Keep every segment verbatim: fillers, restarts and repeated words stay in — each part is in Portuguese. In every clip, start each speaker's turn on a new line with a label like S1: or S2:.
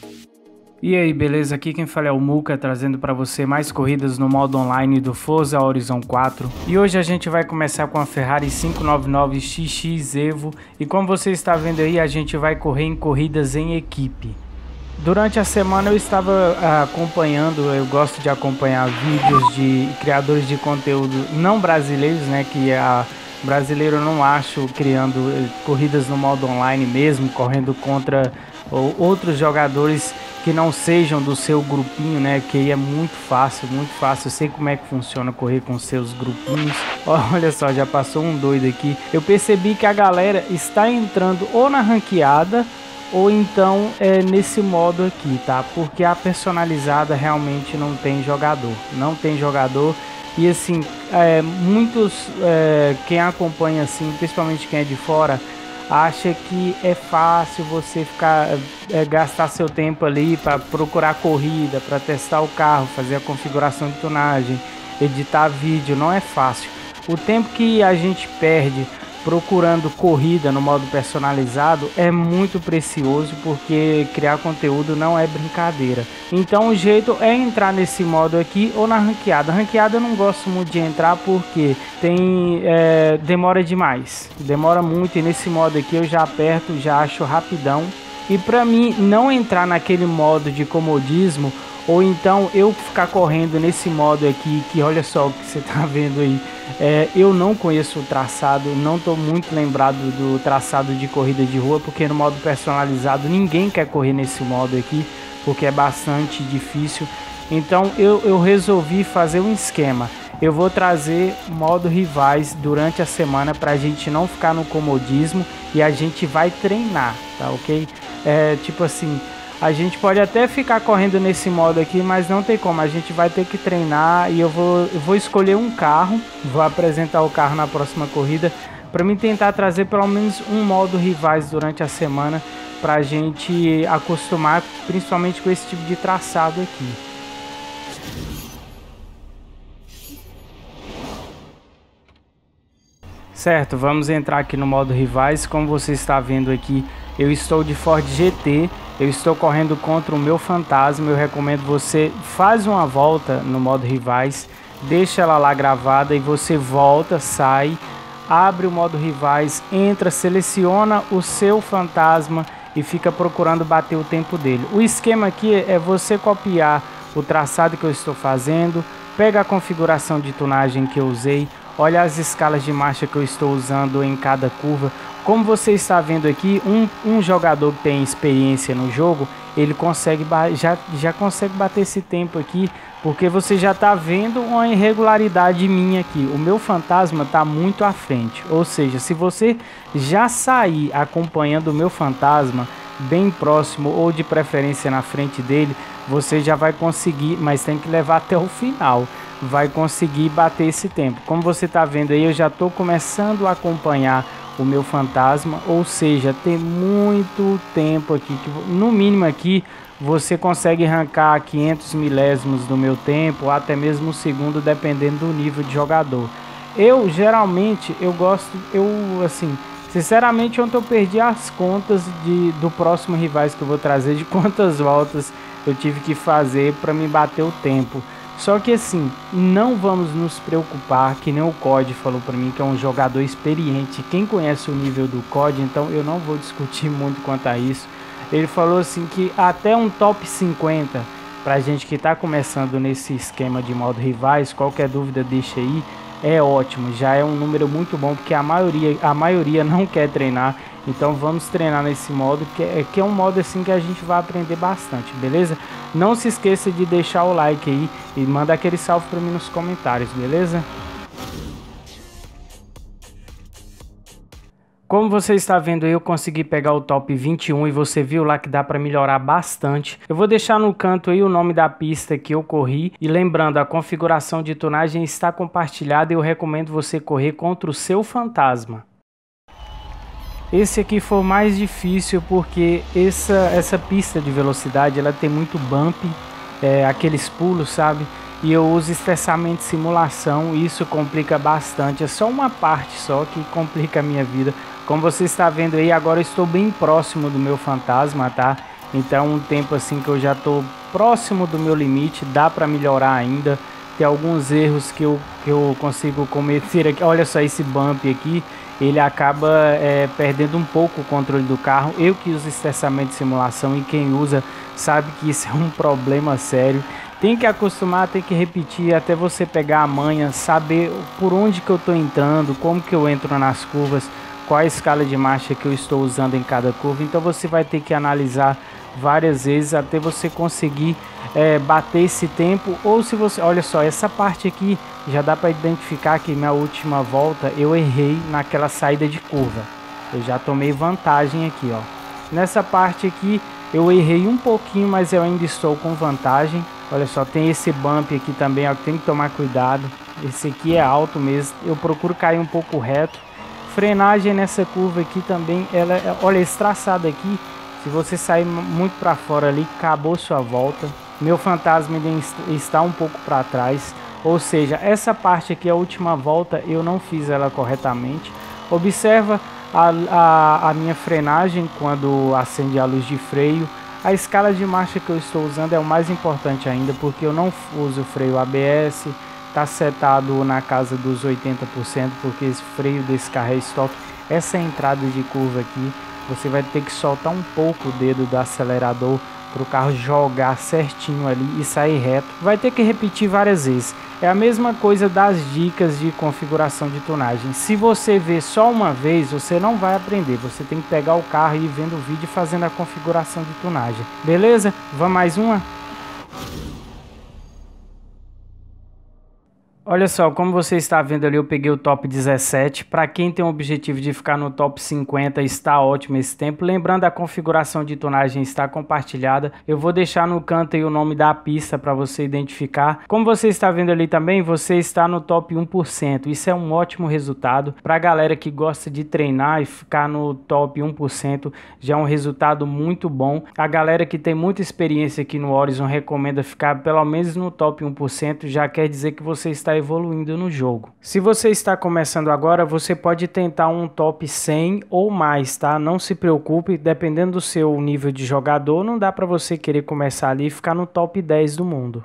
S1: E aí, beleza? Aqui quem fala é o Muca, trazendo para você mais corridas no modo online do Forza Horizon quatro. E hoje a gente vai começar com a Ferrari quinhentos e noventa e nove X X Evo. E como você está vendo aí, a gente vai correr em corridas em equipe. Durante a semana eu estava acompanhando, eu gosto de acompanhar vídeos de criadores de conteúdo não brasileiros, né? Que a brasileiro eu não acho criando corridas no modo online mesmo, correndo contra outros jogadores que não sejam do seu grupinho, né? Que aí é muito fácil, muito fácil. Eu sei como é que funciona correr com seus grupinhos. Olha só, já passou um doido aqui. Eu percebi que a galera está entrando ou na ranqueada ou então é nesse modo aqui, tá? Porque a personalizada realmente não tem jogador, não tem jogador. E assim, é, muitos, é, quem acompanha assim, principalmente quem é de fora, acha que é fácil você ficar é, gastar seu tempo ali para procurar corrida, para testar o carro, fazer a configuração de tunagem, editar vídeo. Não é fácil. O tempo que a gente perde procurando corrida no modo personalizado é muito precioso, porque criar conteúdo não é brincadeira. Então o jeito é entrar nesse modo aqui ou na ranqueada. Ranqueada eu não gosto muito de entrar porque tem é, demora demais, demora muito, e nesse modo aqui eu já aperto, já acho rapidão. E para mim não entrar naquele modo de comodismo, ou então eu ficar correndo nesse modo aqui, que olha só o que você tá vendo aí, é, eu não conheço o traçado, não tô muito lembrado do traçado de corrida de rua, porque no modo personalizado ninguém quer correr nesse modo aqui, porque é bastante difícil. Então eu, eu resolvi fazer um esquema. Eu vou trazer modo rivais durante a semana para a gente não ficar no comodismo, e a gente vai treinar, tá ok? É tipo assim, a gente pode até ficar correndo nesse modo aqui, mas não tem como, a gente vai ter que treinar. E eu vou, eu vou escolher um carro, vou apresentar o carro na próxima corrida, para mim tentar trazer pelo menos um modo rivais durante a semana, para a gente acostumar, principalmente com esse tipo de traçado aqui. Certo, vamos entrar aqui no modo rivais. Como você está vendo aqui, eu estou de Ford G T, eu estou correndo contra o meu Fantasma. Eu recomendo você faz uma volta no modo rivais, deixa ela lá gravada e você volta, sai, abre o modo rivais, entra, seleciona o seu Fantasma e fica procurando bater o tempo dele. O esquema aqui é você copiar o traçado que eu estou fazendo, pega a configuração de tunagem que eu usei, olha as escalas de marcha que eu estou usando em cada curva. Como você está vendo aqui, um, um jogador que tem experiência no jogo, ele consegue já, já consegue bater esse tempo aqui, porque você já está vendo uma irregularidade minha aqui. O meu Fantasma está muito à frente, ou seja, se você já sair acompanhando o meu Fantasma bem próximo ou de preferência na frente dele, você já vai conseguir, mas tem que levar até o final, vai conseguir bater esse tempo. Como você está vendo aí, eu já estou começando a acompanhar o meu Fantasma, ou seja, tem muito tempo aqui, que no mínimo aqui você consegue arrancar quinhentos milésimos do meu tempo, ou até mesmo um segundo, dependendo do nível de jogador. Eu geralmente eu gosto, eu assim, sinceramente ontem eu perdi as contas de, do próximo rivais que eu vou trazer, de quantas voltas eu tive que fazer para me bater o tempo. Só que assim, não vamos nos preocupar, que nem o C O D falou para mim, que é um jogador experiente. Quem conhece o nível do C O D, então eu não vou discutir muito quanto a isso. Ele falou assim que até um top cinquenta, pra gente que tá começando nesse esquema de modo rivais, qualquer dúvida deixa aí, é ótimo. Já é um número muito bom, porque a maioria, a maioria não quer treinar. Então vamos treinar nesse modo, que é, que é um modo assim que a gente vai aprender bastante, beleza? Não se esqueça de deixar o like aí e manda aquele salve para mim nos comentários, beleza? Como você está vendo aí, eu consegui pegar o top vinte e um e você viu lá que dá para melhorar bastante. Eu vou deixar no canto aí o nome da pista que eu corri. E lembrando, a configuração de tunagem está compartilhada e eu recomendo você correr contra o seu Fantasma. Esse aqui foi o mais difícil porque essa, essa pista de velocidade ela tem muito bump, é, aqueles pulos, sabe? E eu uso estressamento de simulação e isso complica bastante. É só uma parte só que complica a minha vida. Como você está vendo aí, agora eu estou bem próximo do meu Fantasma, tá? Então um tempo assim que eu já tô próximo do meu limite, dá para melhorar ainda. Tem alguns erros que eu, que eu consigo cometer aqui. Olha só esse bump aqui, ele acaba é, perdendo um pouco o controle do carro. Eu que uso estressamento de simulação e quem usa sabe que isso é um problema sério. Tem que acostumar, tem que repetir até você pegar a manha, saber por onde que eu estou entrando, como que eu entro nas curvas, qual a escala de marcha que eu estou usando em cada curva. Então você vai ter que analisar várias vezes até você conseguir é, bater esse tempo. Ou se você, olha só, essa parte aqui já dá para identificar que minha última volta eu errei naquela saída de curva. Eu já tomei vantagem aqui, ó. Nessa parte aqui eu errei um pouquinho, mas eu ainda estou com vantagem. Olha só, tem esse bump aqui também, ó, que tem que tomar cuidado. Esse aqui é alto mesmo. Eu procuro cair um pouco reto. Frenagem nessa curva aqui também, ela, olha, esse traçado aqui, se você sair muito para fora ali, acabou sua volta. Meu fantasma ainda está um pouco para trás. Ou seja, essa parte aqui, a última volta, eu não fiz ela corretamente. Observa a, a, a minha frenagem quando acende a luz de freio. A escala de marcha que eu estou usando é o mais importante ainda, porque eu não uso freio A B S. Está setado na casa dos oitenta por cento, porque esse freio desse carro é estoque. Essa entrada de curva aqui, você vai ter que soltar um pouco o dedo do acelerador para o carro jogar certinho ali e sair reto. Vai ter que repetir várias vezes. É a mesma coisa das dicas de configuração de tunagem. Se você ver só uma vez, você não vai aprender. Você tem que pegar o carro e ir vendo o vídeo e fazendo a configuração de tunagem. Beleza? Vamos mais uma? Olha só, como você está vendo ali, eu peguei o top dezessete. Para quem tem o objetivo de ficar no top cinquenta, está ótimo esse tempo. Lembrando, a configuração de tonagem está compartilhada. Eu vou deixar no canto aí o nome da pista para você identificar. Como você está vendo ali também, você está no top um por cento. Isso é um ótimo resultado. Para a galera que gosta de treinar e ficar no top um por cento, já é um resultado muito bom. A galera que tem muita experiência aqui no Horizon recomenda ficar pelo menos no top um por cento. Já quer dizer que você está evoluindo no jogo. Se você está começando agora, você pode tentar um top cem ou mais, tá? Não se preocupe, dependendo do seu nível de jogador, não dá para você querer começar ali e ficar no top dez do mundo.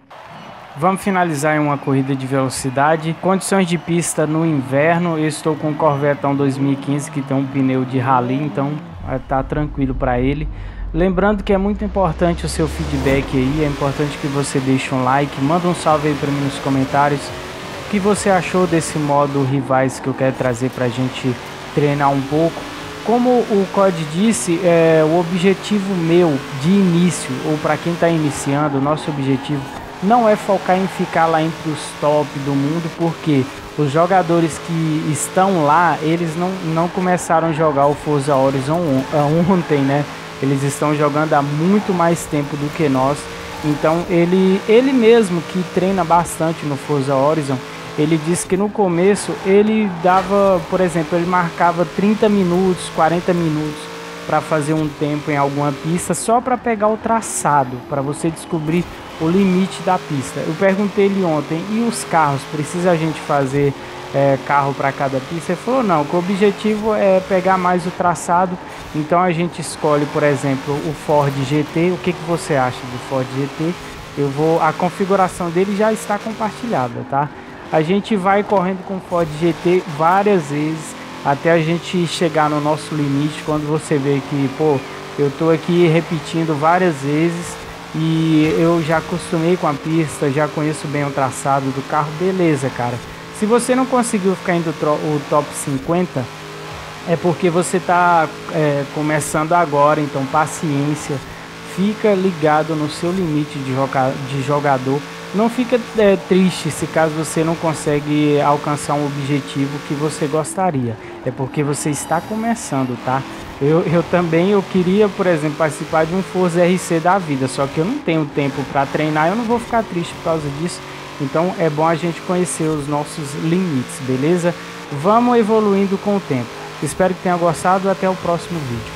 S1: Vamos finalizar em uma corrida de velocidade. Condições de pista no inverno, eu estou com o Corvetão dois mil e quinze que tem um pneu de rally, então tá tranquilo para ele. Lembrando que é muito importante o seu feedback aí, é importante que você deixe um like, manda um salve aí para mim nos comentários. O que você achou desse modo rivais que eu quero trazer para a gente treinar um pouco? Como o C O D disse, é, o objetivo meu de início, ou para quem está iniciando, o nosso objetivo não é focar em ficar lá entre os top do mundo, porque os jogadores que estão lá, eles não, não começaram a jogar o Forza Horizon ontem, né? Eles estão jogando há muito mais tempo do que nós. Então ele, ele mesmo que treina bastante no Forza Horizon, ele disse que no começo ele dava, por exemplo, ele marcava trinta minutos, quarenta minutos para fazer um tempo em alguma pista só para pegar o traçado, para você descobrir o limite da pista. Eu perguntei ele ontem, e os carros, precisa a gente fazer é, carro para cada pista? Ele falou não, que o objetivo é pegar mais o traçado. Então a gente escolhe, por exemplo, o Ford G T. O que, que você acha do Ford G T? Eu vou, a configuração dele já está compartilhada, tá? A gente vai correndo com o Ford G T várias vezes até a gente chegar no nosso limite. Quando você vê que, pô, eu tô aqui repetindo várias vezes e eu já acostumei com a pista, já conheço bem o traçado do carro, beleza, cara. Se você não conseguiu ficar indo o top cinquenta, é porque você está é, começando agora, então paciência, fica ligado no seu limite de, joga de jogador. Não fica é, triste se caso você não consegue alcançar um objetivo que você gostaria, é porque você está começando, tá? Eu, eu também eu queria, por exemplo, participar de um Forza R C da vida, só que eu não tenho tempo para treinar, eu não vou ficar triste por causa disso. Então é bom a gente conhecer os nossos limites, beleza? Vamos evoluindo com o tempo. Espero que tenha gostado, até o próximo vídeo.